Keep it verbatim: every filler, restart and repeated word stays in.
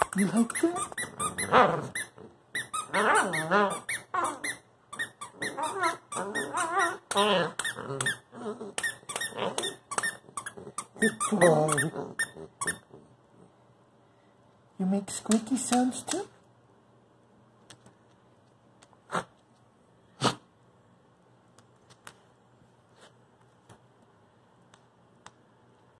You like that? Good boy. You make squeaky sounds too?